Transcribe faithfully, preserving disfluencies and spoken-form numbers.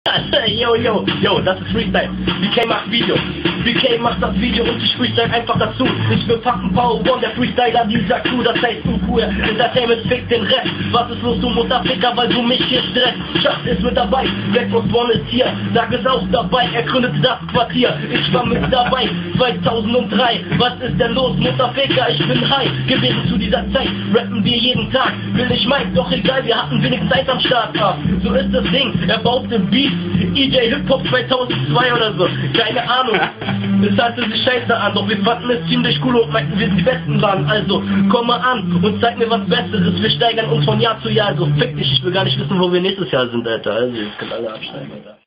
Yo, yo, yo, das ist Freestyle. B K macht Video. B K macht das Video und ich freestyle einfach dazu. Ich bin fucking Power One, der Freestyler, die sagt du, das heißt du cool. Entertainment fickt den Rest. Was ist los, du Mutterficker, weil du mich hier stresst? Schatz ist mit dabei, Black Box One ist hier. Sag ist auch dabei, er gründete das Quartier. Ich war mit dabei, zweitausenddrei. Was ist denn los, Mutterficker, ich bin high gewesen zu dieser Zeit. Rappen wir jeden Tag, will ich Mike, doch egal, wir hatten wenig Zeit am Start. Ah, so ist das Ding, er baut den Beat. E J Hip-Hop zweitausendzwei oder so, keine Ahnung. Es hörte sich scheiße an, doch wir fanden es ziemlich cool und meinten, wir sind die Besten waren. Also, komm mal an und zeig mir was Besseres. Wir steigern uns von Jahr zu Jahr. Also, fick dich, ich will gar nicht wissen, wo wir nächstes Jahr sind, Alter. Also, ihr könnt alle absteigen, Alter.